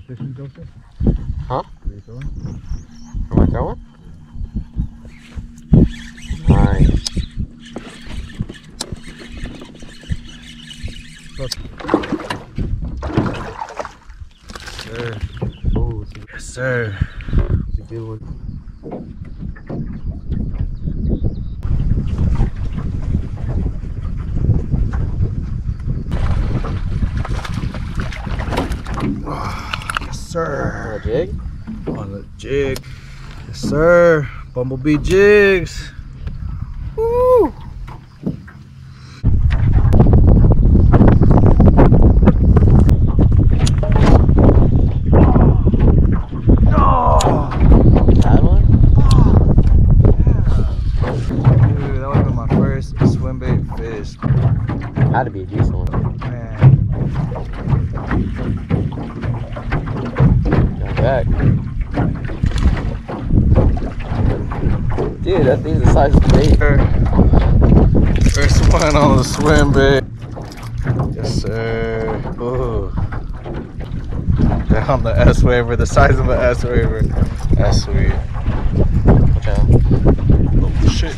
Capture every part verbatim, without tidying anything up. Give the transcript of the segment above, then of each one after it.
fishing, Joseph? Huh? Are you throwing? Am I throwing? Nice. Sir. Oh, Yes, sir. it's a good one. Yes, sir. On a jig? On the jig. Yes, sir. Bumblebee jigs. Woo! That one? Dude, that would have been my first swim bait fish. Had to be a decent one. Man. Got back. Dude, that thing's the size of the bait. First one on the swim bait. Yes, sir. Ooh. Down the S waiver, the size of the S waiver. That's sweet. Watch out. Oh, shit.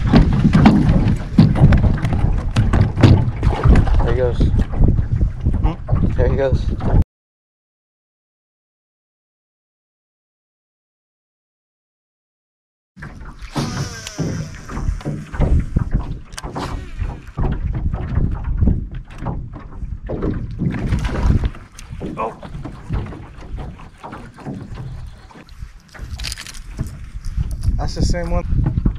There he goes. Hmm? There he goes. Oh. That's the same one.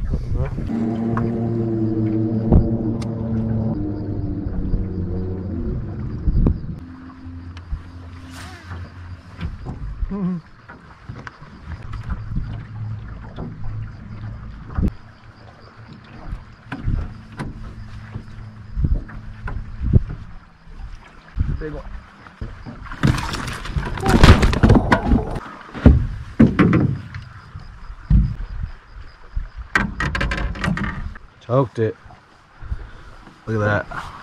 Mm-hmm. Big one. Choked it. Look at that.